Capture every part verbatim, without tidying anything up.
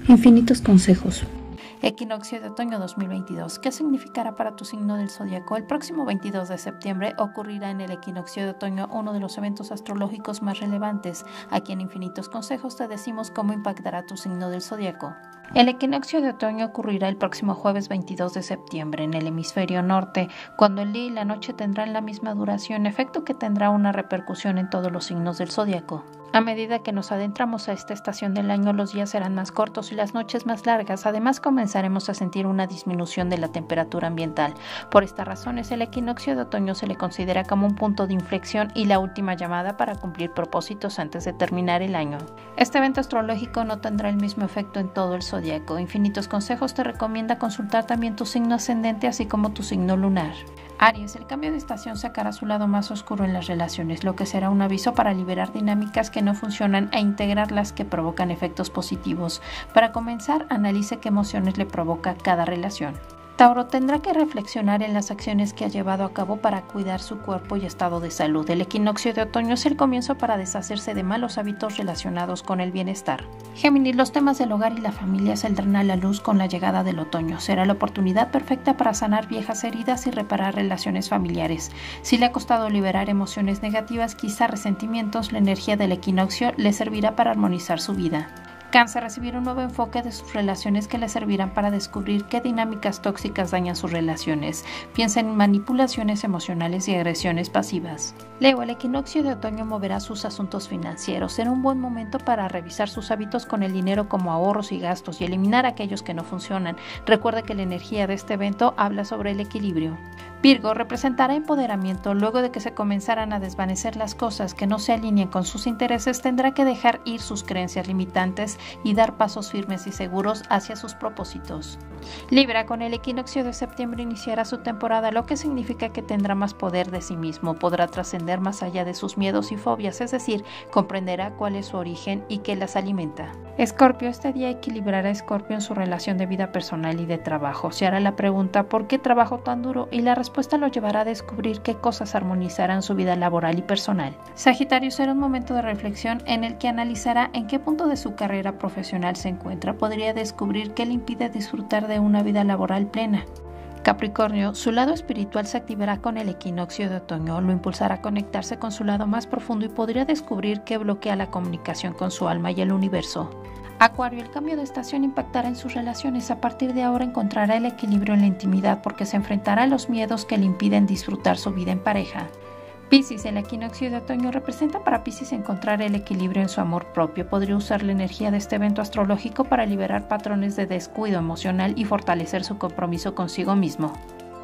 Infinitos consejos. Equinoccio de otoño dos mil veintidós. ¿Qué significará para tu signo del zodiaco? El próximo veintidós de septiembre ocurrirá en el equinoccio de otoño uno de los eventos astrológicos más relevantes. Aquí en Infinitos Consejos te decimos cómo impactará tu signo del zodiaco. El equinoccio de otoño ocurrirá el próximo jueves veintidós de septiembre en el hemisferio norte, cuando el día y la noche tendrán la misma duración, efecto que tendrá una repercusión en todos los signos del zodiaco. A medida que nos adentramos a esta estación del año, los días serán más cortos y las noches más largas. Además, comenzaremos a sentir una disminución de la temperatura ambiental. Por estas razones, el equinoccio de otoño se le considera como un punto de inflexión y la última llamada para cumplir propósitos antes de terminar el año. Este evento astrológico no tendrá el mismo efecto en todo el zodiaco. Infinitos Consejos te recomienda consultar también tu signo ascendente, así como tu signo lunar. Aries, el cambio de estación sacará su lado más oscuro en las relaciones, lo que será un aviso para liberar dinámicas que no funcionan e integrar las que provocan efectos positivos. Para comenzar, analice qué emociones le provoca cada relación. Tauro, tendrá que reflexionar en las acciones que ha llevado a cabo para cuidar su cuerpo y estado de salud. El equinoccio de otoño es el comienzo para deshacerse de malos hábitos relacionados con el bienestar. Géminis, los temas del hogar y la familia saldrán a la luz con la llegada del otoño. Será la oportunidad perfecta para sanar viejas heridas y reparar relaciones familiares. Si le ha costado liberar emociones negativas, quizá resentimientos, la energía del equinoccio le servirá para armonizar su vida. Cáncer, recibir un nuevo enfoque de sus relaciones que le servirán para descubrir qué dinámicas tóxicas dañan sus relaciones. Piensa en manipulaciones emocionales y agresiones pasivas. Leo, el equinoccio de otoño moverá sus asuntos financieros. Será un buen momento para revisar sus hábitos con el dinero, como ahorros y gastos, y eliminar aquellos que no funcionan. Recuerda que la energía de este evento habla sobre el equilibrio. Virgo, representará empoderamiento. Luego de que se comenzaran a desvanecer las cosas que no se alinean con sus intereses, tendrá que dejar ir sus creencias limitantes y dar pasos firmes y seguros hacia sus propósitos. Libra, con el equinoccio de septiembre iniciará su temporada, lo que significa que tendrá más poder de sí mismo, podrá trascender más allá de sus miedos y fobias, es decir, comprenderá cuál es su origen y qué las alimenta. Escorpio, este día equilibrará a Escorpio en su relación de vida personal y de trabajo. Se hará la pregunta ¿por qué trabajo tan duro? Y la respuesta lo llevará a descubrir qué cosas armonizarán su vida laboral y personal. Sagitario, será un momento de reflexión en el que analizará en qué punto de su carrera profesional se encuentra. Podría descubrir qué le impide disfrutar de una vida laboral plena. Capricornio, su lado espiritual se activará con el equinoccio de otoño, lo impulsará a conectarse con su lado más profundo y podría descubrir qué bloquea la comunicación con su alma y el universo. Acuario, el cambio de estación impactará en sus relaciones. A partir de ahora encontrará el equilibrio en la intimidad porque se enfrentará a los miedos que le impiden disfrutar su vida en pareja. Piscis, el equinoccio de otoño representa para Piscis encontrar el equilibrio en su amor propio. Podría usar la energía de este evento astrológico para liberar patrones de descuido emocional y fortalecer su compromiso consigo mismo.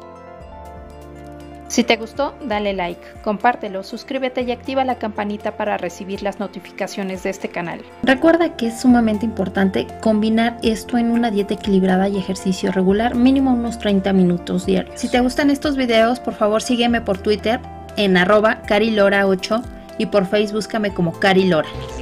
Si te gustó, dale like, compártelo, suscríbete y activa la campanita para recibir las notificaciones de este canal. Recuerda que es sumamente importante combinar esto en una dieta equilibrada y ejercicio regular, mínimo unos treinta minutos diarios. Si te gustan estos videos, por favor sígueme por Twitter en arroba carilora ocho y por Facebook búscame como Cari Lora.